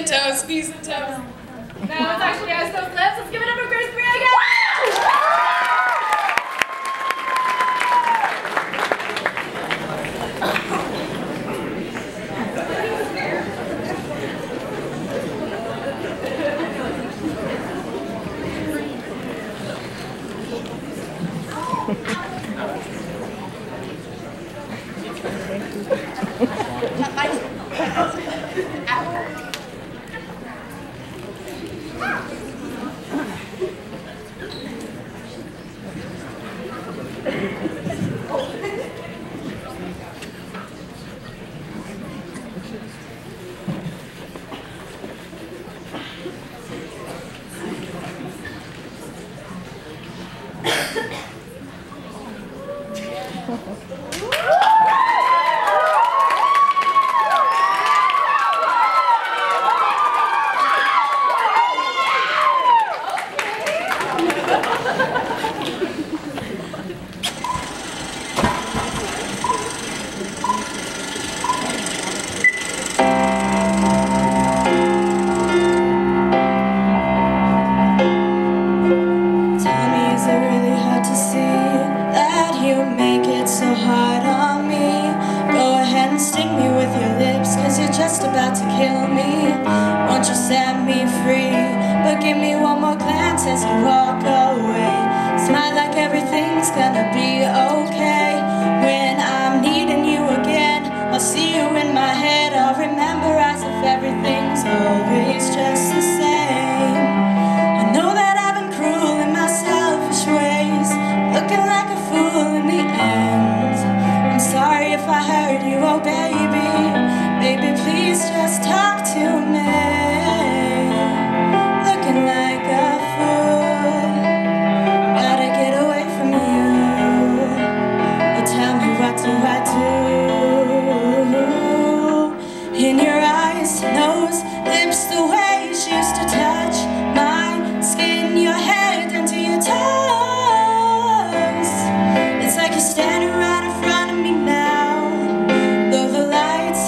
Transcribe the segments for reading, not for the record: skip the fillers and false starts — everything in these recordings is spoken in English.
and toes, knees and toes. No, it's actually eyes, those lips. Let's give it up for Griego. About to kill me. Won't you set me free? But give me one more glance as you walk away. Smile like everything's gonna be okay. When I'm needing you again, I'll see you in my head. I'll remember as if everything's always just the same. I know that I've been cruel in my selfish ways, looking like a fool in the end. I'm sorry if I hurt you, oh baby. Baby, please just talk to me. Looking like a fool, gotta get away from you. But tell me, what do I do? In your eyes, nose, lips, the way she used to touch my skin, your head down to your toes. It's like you're standing right in front of me now. Though the lights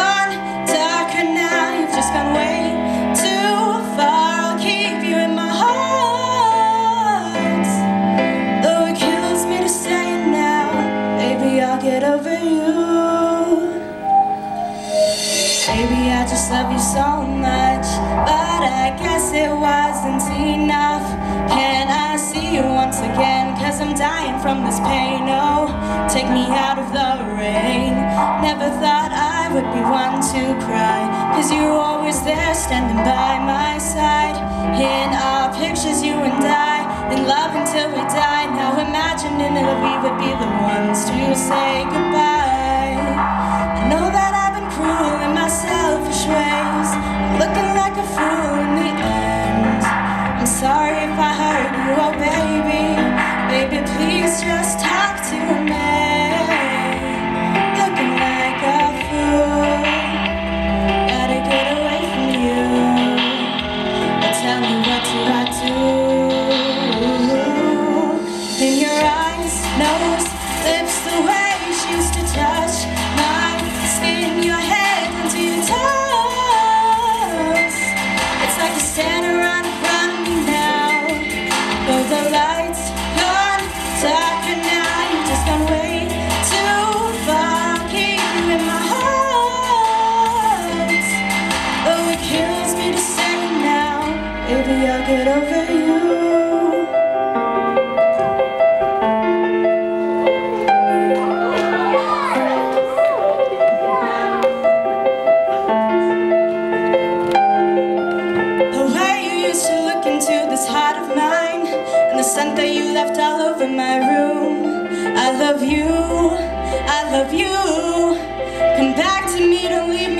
gone way too far, I'll keep you in my heart. Though it kills me to say it now, baby, I'll get over you. Baby, I just love you so much, but I guess it wasn't enough. Can I see you once again? Cause I'm dying from this pain. Oh, take me out of the rain. Never thought I would be one to cry, cause you're always there standing by my side. In our pictures, you and I, in love until we die. Now imagining that we would be the ones to say goodbye. I know that I've been cruel in my selfish ways, looking like a fool in the end. I'm sorry if I hurt you, oh baby. Baby, please just talk to me. Looking like a fool, gotta get away from you. But tell me, what do I do? In your eyes, nose, lips, the way she used to touch my skin, your head into your toes. It's like you're standing right in front of me now. Though the lights gone darker now, you've just gone way too far. I'll keep you in my heart. Though it kills me to say it now, baby, I'll get over you. The scent that you left all over my room. I love you, I love you. Come back to me, don't leave me.